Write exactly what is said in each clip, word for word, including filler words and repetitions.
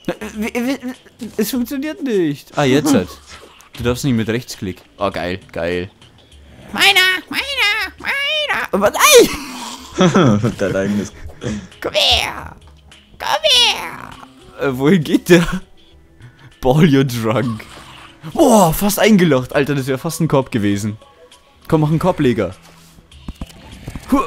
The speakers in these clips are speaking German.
Es funktioniert nicht. Ah, jetzt halt. Du darfst nicht mit Rechtsklick. Oh, geil, geil. Meiner, meiner, meiner. Aber nein! Dein eigenes. Komm her. Komm her. Äh, wohin geht der? Ball, you're drunk. Boah, fast eingelocht. Alter, das wäre fast ein Korb gewesen. Komm, mach einen Korbleger. Huah.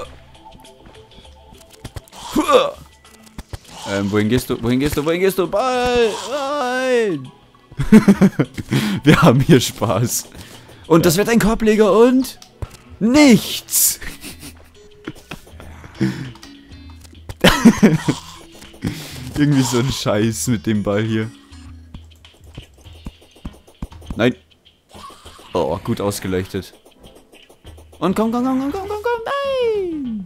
Huah. Ähm, wohin gehst du? Wohin gehst du? Wohin gehst du? Ball! Nein! Wir haben hier Spaß. Und ja. Das wird ein Korbleger und... nichts! Irgendwie so ein Scheiß mit dem Ball hier. Nein. Oh, gut ausgeleuchtet. Und komm, komm, komm, komm, komm, komm, komm, nein!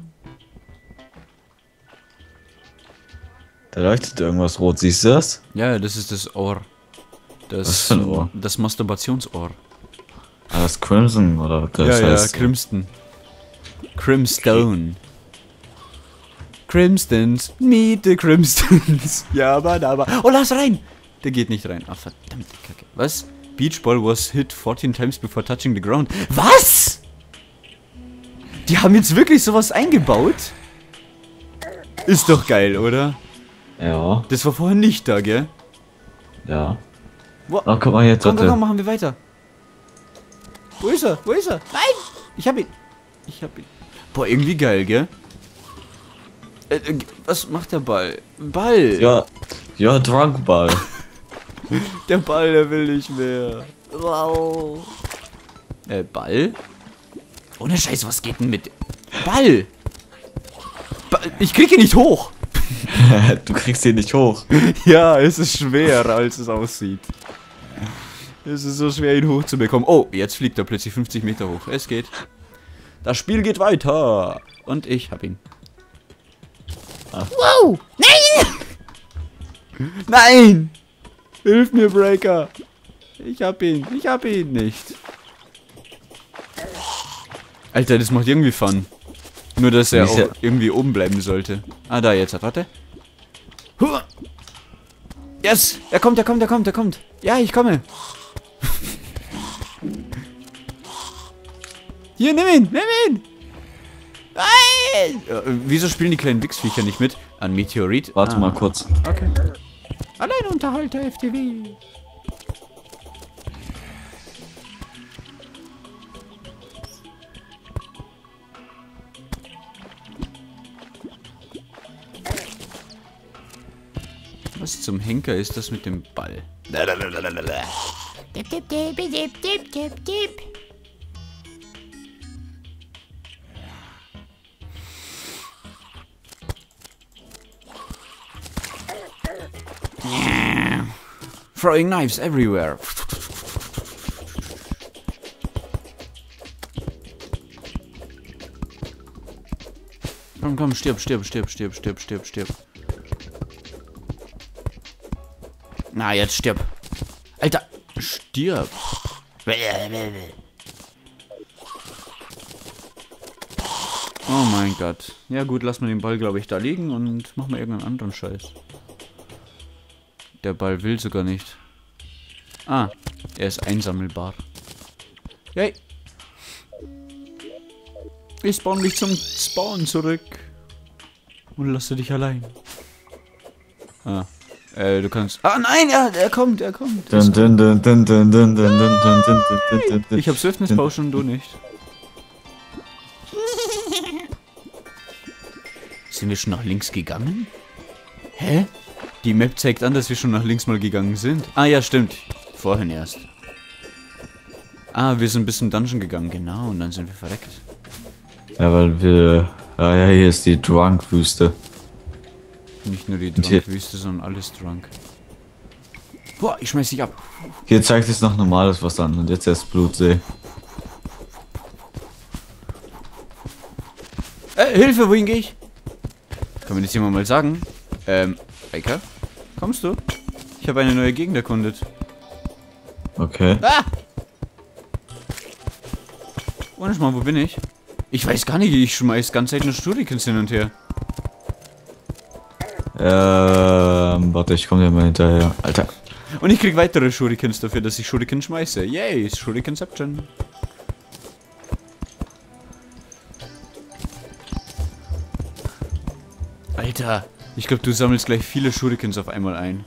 Da leuchtet irgendwas rot, siehst du das? Ja, das ist das Ohr. Das, Was für ein Ohr? Das Masturbationsohr. Ah, das Crimson, oder das ja, heißt ja, Crimston. Crimstone. Crimstons, meet the Crimstons. Ja, aber, aber. Oh, lass rein! Der geht nicht rein. Ach, verdammte Kacke. Was? Beach ball was hit fourteen times before touching the ground. Was? Die haben jetzt wirklich sowas eingebaut? Ist doch geil, oder? Ja. Das war vorher nicht da, gell? Ja. Wo? Ach, guck mal jetzt. Komm, komm, komm, machen wir weiter. Wo ist er? Wo ist er? Nein! Ich hab ihn. Ich hab ihn. Boah, irgendwie geil, gell? Äh, äh, was macht der Ball? Ball! Ja. Ja, Drunkball. Der Ball, der will nicht mehr. Wow. Äh, Ball? Ohne Scheiß, was geht denn mit... Ball! Ball. Ich krieg ihn nicht hoch! Du kriegst ihn nicht hoch. Ja, es ist schwerer, als es aussieht. Es ist so schwer, ihn hochzubekommen. Oh, jetzt fliegt er plötzlich fünfzig Meter hoch. Es geht. Das Spiel geht weiter. Und ich hab ihn. Ah. Wow! Nein! Nein! Hilf mir, Breaker! Ich hab ihn. Ich hab ihn nicht. Alter, das macht irgendwie Fun. Nur, dass er auch ja irgendwie oben bleiben sollte. Ah, da jetzt. Warte. Huh. Yes! Er kommt, er kommt, er kommt, er kommt. Ja, ich komme. Hier, nimm ihn, nimm ihn! Nein! Äh, wieso spielen die kleinen Wichsviecher nicht mit? An Meteorit? Warte ah. mal kurz. Okay. Alleinunterhalter F T V. Was zum Henker ist das mit dem Ball? Dip, dip, dip, dip, dip, dip, dip. Throwing knives everywhere. Komm, komm, stirb, stirb, stirb, stirb, stirb, stirb, stirb. Na, jetzt stirb. Alter, stirb. Oh mein Gott. Ja gut, lass mal den Ball, glaube ich, da liegen und mach mal irgendeinen anderen Scheiß. Der Ball will sogar nicht. Ah, er ist einsammelbar. Yay. Ich spawn mich zum Spawn zurück. Und lasse dich allein. Ah. Äh, du kannst... Ah, nein, er, er kommt, er kommt. Dun, dun, dun, dun, dun, dun, dun, dun, dun, dun, dun, dun. Ich hab Swiftness-Bausch und du nicht. Sind wir schon nach links gegangen? Hä? Die Map zeigt an, dass wir schon nach links mal gegangen sind. Ah, ja, stimmt. Vorhin erst. Ah, wir sind bis zum Dungeon gegangen, genau. Und dann sind wir verreckt. Ja, weil wir... Ah ja, hier ist die Drunk-Wüste. Nicht nur die Drunk-Wüste, sondern alles Drunk. Boah, ich schmeiß dich ab. Hier zeigt es noch normales was an und jetzt erst Blutsee. Äh, Hilfe, wohin gehe ich? Kann mir das jemand mal sagen? Ähm, Eika? Kommst du? Ich habe eine neue Gegend erkundet. Okay. Ah! Ohne mal, wo bin ich? Ich weiß gar nicht, ich schmeiß ganz Zeit nur Shurikens hin und her. Äh, Ähm, warte, ich komme dir mal hinterher. Alter. Und ich krieg weitere Shurikens dafür, dass ich Shuriken schmeiße. Yay, Shurikenception. Alter, ich glaube, du sammelst gleich viele Shurikens auf einmal ein.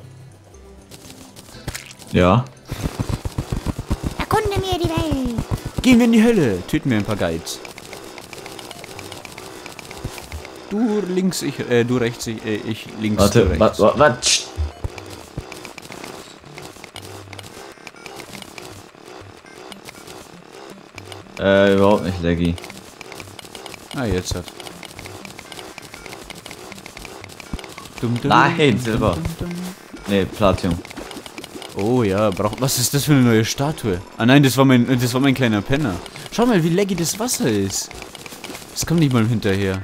Ja. Erkunde mir die Welt. Gehen wir in die Hölle, töten wir ein paar Guides. Du links, ich, äh, du rechts, ich, äh, ich links, Warte, du rechts. warte, warte. Äh, überhaupt nicht laggy. Ah, jetzt hat. Dum, dum, Nein, dum, Silber. dum, dum. Nee, Platinum. Oh ja, braucht. Was ist das für eine neue Statue? Ah nein, das war mein, das war mein kleiner Penner. Schau mal, wie laggy das Wasser ist. Das kommt nicht mal hinterher.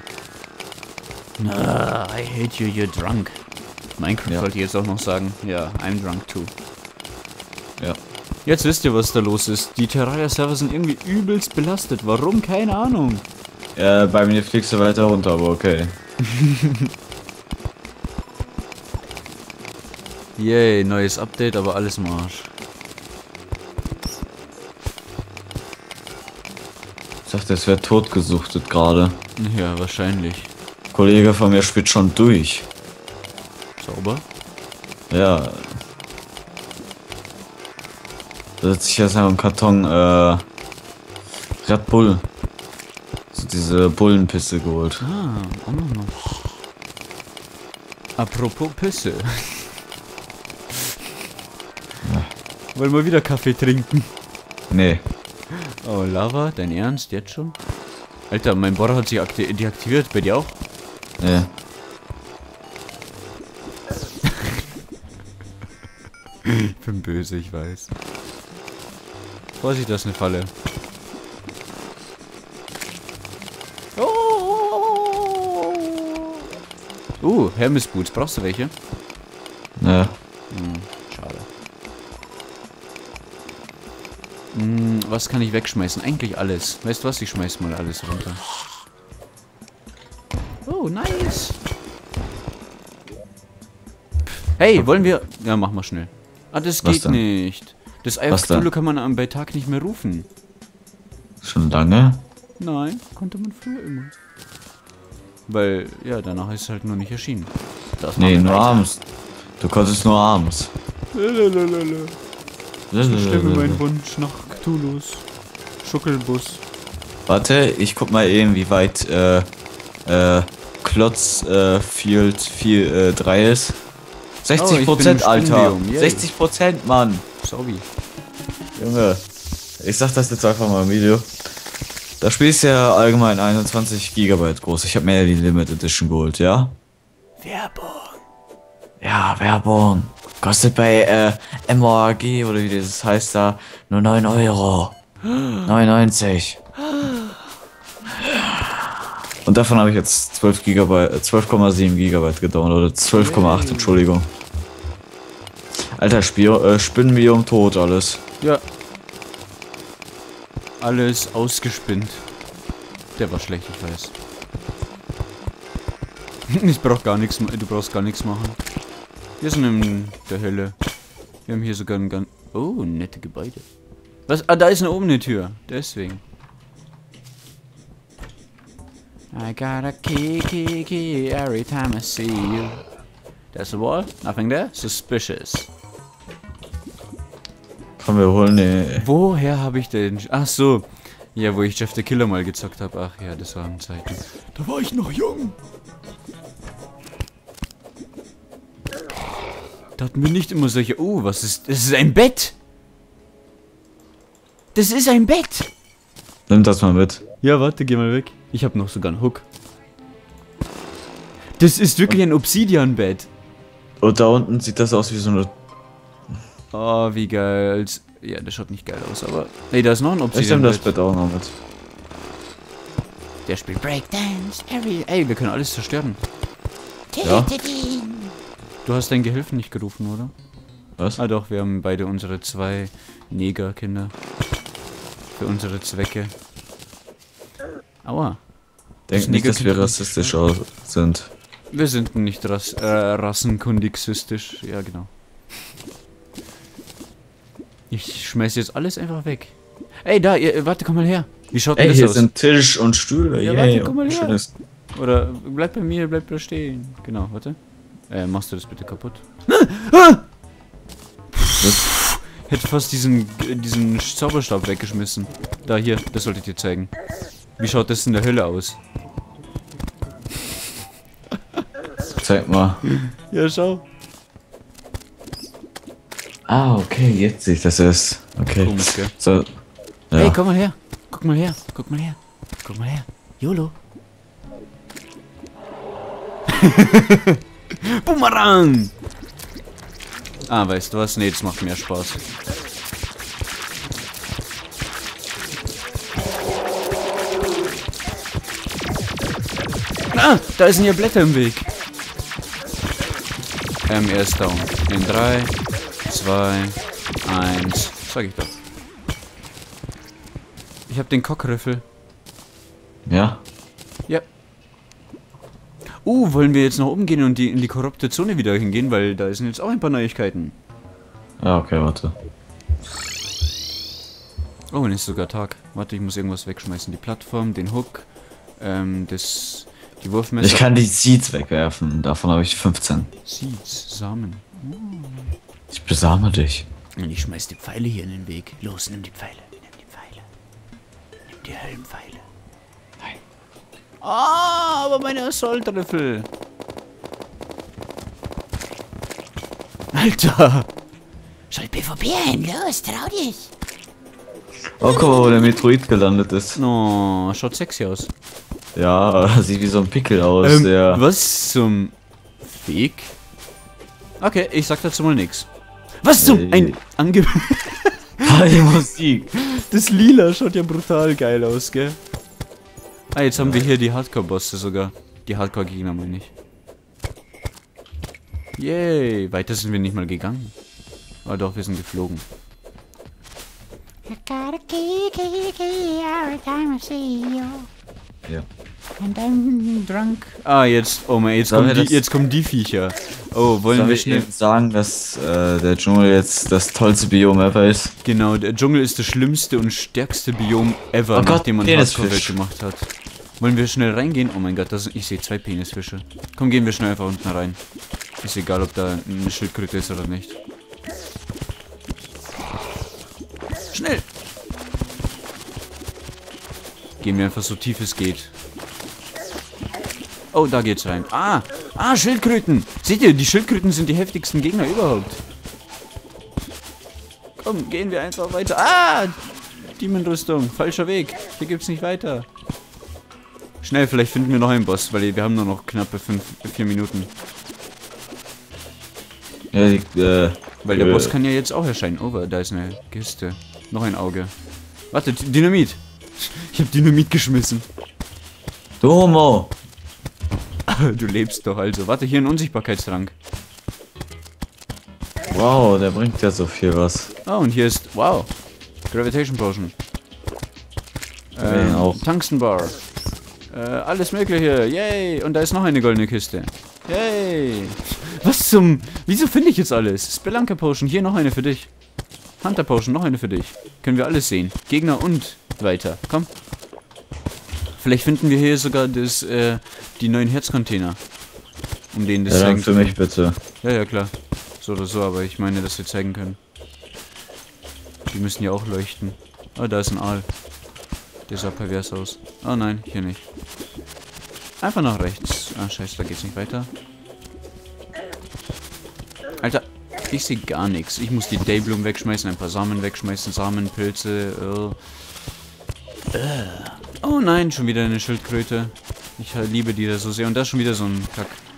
Ah, I hate you, you're drunk. Minecraft Ja. wollte ich jetzt auch noch sagen. Ja, I'm drunk too. Ja. Jetzt wisst ihr, was da los ist. Die Terraria-Server sind irgendwie übelst belastet. Warum? Keine Ahnung. Ja, bei mir fliegst du weiter runter, aber okay. Yay, neues Update, aber alles im Arsch. Ich dachte, es wäre totgesuchtet gerade. Ja, wahrscheinlich. Ein Kollege von mir spielt schon durch. Sauber. Ja. Da sitzt sich jetzt noch im Karton, äh, Red Bull. So diese Bullenpisse geholt. Ah, auch noch noch. Apropos Pisse. Wollen wir wieder Kaffee trinken? Nee. Oh, Lava, dein Ernst? Jetzt schon? Alter, mein Bohrer hat sich akti deaktiviert. Bei dir auch? Nee. Ich bin böse, ich weiß. Vorsicht, das ist eine Falle. Oh, uh, Hermes-Boots. Brauchst du welche? Nee. Hm, schade. Hm, was kann ich wegschmeißen? Eigentlich alles. Weißt du was? Ich schmeiß mal alles runter. Oh, nice. Hey, wollen wir... Ja, mach mal schnell. Ah, das Was geht denn? nicht. Das Eye Was of Cthulhu denn? kann man am- bei Tag nicht mehr rufen. Schon lange? Nein, konnte man früher immer. Weil, ja, danach ist es halt nur nicht erschienen. Das Nee, machen wir nur weiter. abends. Du konntest nur abends. Lalalala. So stimme mein Wunsch nach Cthulhus. Schuckelbus. Warte, ich guck mal eben, wie weit äh, äh, Klotz äh, Field vier, äh, drei ist. Oh, ich bin sechzig Prozent, im Alter. Stimbium, yay. sechzig Prozent, Mann. Sorry. Junge. Ich sag das jetzt einfach mal im Video. Das Spiel ist ja allgemein einundzwanzig Gigabyte groß. Ich habe mir ja die Limited Edition geholt, ja? Werbung. Ja, Werbung. Kostet bei äh, M O A G oder wie das heißt da nur neun Euro. neunundneunzig. Und davon habe ich jetzt zwölf Gigabyte, äh, zwölf Komma sieben Gigabyte gedownloadet. zwölf Komma acht, Entschuldigung. Alter, Spiel, äh, Spinnenbiom tot alles. Ja. Alles ausgespinnt. Der war schlecht, ich weiß. Ich brauch gar nichts, du brauchst gar nichts machen. Wir sind in der Hölle. Wir haben hier sogar ein ganz... Oh, nette Gebäude. Was? Ah, da ist eine oben eine Tür. Deswegen. I got a key, key, key every time I see you. There's a wall. Nothing there. Suspicious. Komm, wir holen die... Woher habe ich denn... Ach so. Ja, wo ich Jeff the Killer mal gezockt habe. Ach ja, das waren Zeiten. Da war ich noch jung. Da hatten wir nicht immer solche... Oh, was ist... Das ist ein Bett. Das ist ein Bett. Nimm das mal mit. Ja, warte, geh mal weg. Ich habe noch sogar einen Hook. Das ist wirklich ein Obsidian-Bett. Und da unten sieht das aus wie so eine... Oh, wie geil. Als- Ja, das schaut nicht geil aus, aber... Nee, da ist noch ein Ich nehme das Obsidian-Bett. Bett auch noch mit. Der spielt Breakdance. Every... Ey, wir können alles zerstören. Ja. Tötet ihn. Du hast deinen Gehilfen nicht gerufen, oder? Was? Ah doch, wir haben beide unsere zwei Negerkinder. Für unsere Zwecke. Aua. Denk Das nicht, dass wir Negerkind- rassistisch aus sind. Wir sind nicht ras äh, rassenkundig sistisch. Ja, genau. Ich schmeiß jetzt alles einfach weg. Ey, da, ihr, warte, komm mal her. Wie schaut denn Ey, das hier aus? sind Tisch und Stühle. Ja, Yay, warte, komm mal und her. schönes- Oder bleib bei mir, bleib da stehen. Genau, warte. Äh, machst du das bitte kaputt? Ah! Hätte fast diesen, diesen Zauberstab weggeschmissen. Da, hier, das sollte ich dir zeigen. Wie schaut das in der Hölle aus? Zeig mal. Ja, schau. Ah, okay, jetzt sehe ich das erst. Okay. Komisch, gell? So. Ja. Hey, komm mal her. Guck mal her. Guck mal her. Guck mal her. YOLO. Boomerang! Ah, weißt du was? Nee, das macht mehr Spaß. Ah, da sind ja Blätter im Weg. Ähm, er ist down. In drei, zwei, eins. Sag ich doch. Ich hab den Cockriffel. Ja. Ja. Uh, wollen wir jetzt noch umgehen und die, in die korrupte Zone wieder hingehen, weil da sind jetzt auch ein paar Neuigkeiten. Ja, okay, warte. Oh, und es ist sogar Tag. Warte, ich muss irgendwas wegschmeißen. Die Plattform, den Hook, ähm, das, die Wurfmesser. Ich kann die Seeds wegwerfen. Davon habe ich fünfzehn. Seeds, Samen. Ich besame dich. Und ich schmeiß die Pfeile hier in den Weg. Los, nimm die Pfeile. Nimm die Pfeile. Nimm die Höllenpfeile. Nein. Ah, aber meine Assault-Riffel. Alter. Soll PvP ein? Los, trau dich. Oh, guck mal, wo der Metroid gelandet ist. No, schaut sexy aus. Ja, sieht wie so ein Pickel aus. Ähm, der. was zum Fick? Okay, ich sag dazu mal nix. Was zum Ey. ein Ange Die Musik. Das Lila schaut ja brutal geil aus, gell? Ah, jetzt haben wir hier die Hardcore-Bosse sogar. Die Hardcore-Gegner meine ich. Yay, weiter sind wir nicht mal gegangen. Aber doch, wir sind geflogen. I got a key, key, key, every time I see you. Ja. And I'm drunk. Ah, jetzt, oh mein, jetzt Sollen kommen wir die, das- jetzt kommen die Viecher. Oh, wollen Sollen wir wir schnell... eben sagen, dass äh, der Dschungel jetzt das tollste Biom ever ist? Genau, der Dschungel ist das schlimmste und stärkste Biom ever, Oh Gott, nachdem man Penisfisch. Hardcore-Welt gemacht hat. Wollen wir schnell reingehen? Oh mein Gott, das, ich sehe zwei Penisfische. Komm, gehen wir schnell einfach unten rein. Ist egal, ob da eine Schildkröte ist oder nicht. Schnell! Gehen wir einfach so tief es geht. Oh, da geht's rein. Ah! Ah, Schildkröten! Seht ihr, die Schildkröten sind die heftigsten Gegner überhaupt. Komm, gehen wir einfach weiter. Ah! Demonrüstung. Falscher Weg. Hier gibt's nicht weiter. Schnell, vielleicht finden wir noch einen Boss, weil wir haben nur noch knappe fünf, vier Minuten. Ja, die, äh, Weil der äh, Boss kann ja jetzt auch erscheinen. Oh, da ist eine Kiste. Noch ein Auge. Warte, D- Dynamit. Ich hab Dynamit geschmissen. Du Homo! Du lebst doch also. Warte, hier ein Unsichtbarkeitstrank. Wow, der bringt ja so viel was. Ah, und hier ist... Wow. Gravitation Potion. Ähm, auch. Tungsten Bar. Äh, alles mögliche. Yay. Und da ist noch eine goldene Kiste. Yay. Was zum... Wieso finde ich jetzt alles? Spelunker Potion. Hier noch eine für dich. Hunter Potion. Noch eine für dich. Können wir alles sehen. Gegner und weiter. Komm. Vielleicht finden wir hier sogar das, äh, die neuen Herzcontainer. Um denen das Ja, dann zeigen für zu mich bitte. Ja, ja, klar. So oder so, aber ich meine, dass wir zeigen können. Die müssen ja auch leuchten. Oh, da ist ein Aal. Der sah pervers aus. Oh nein, hier nicht. Einfach nach rechts. Ah, scheiße, da geht's nicht weiter. Alter, ich sehe gar nichts. Ich muss die Daybloom wegschmeißen, ein paar Samen wegschmeißen, Samen, Pilze. Äh. Äh. Oh nein, schon wieder eine Schildkröte. Ich liebe die da so sehr. Und da ist schon wieder so ein Kack.